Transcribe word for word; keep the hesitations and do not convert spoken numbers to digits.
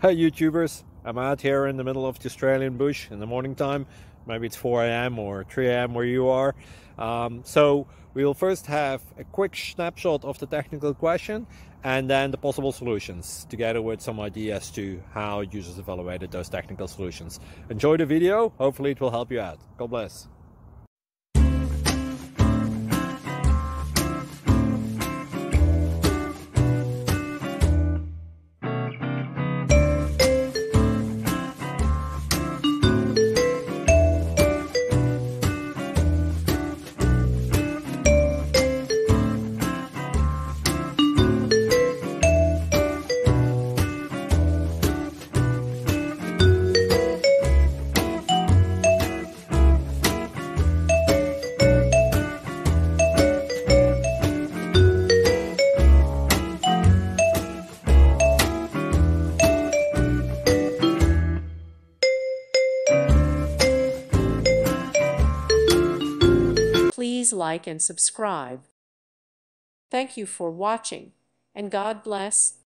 Hey YouTubers, I'm out here in the middle of the Australian bush in the morning time. Maybe it's four A M or three A M where you are. Um, so we'll first have a quick snapshot of the technical question and then the possible solutions, together with some ideas to how users evaluated those technical solutions. Enjoy the video, hopefully it will help you out. God bless. Please like and subscribe. Thank you for watching, and God bless.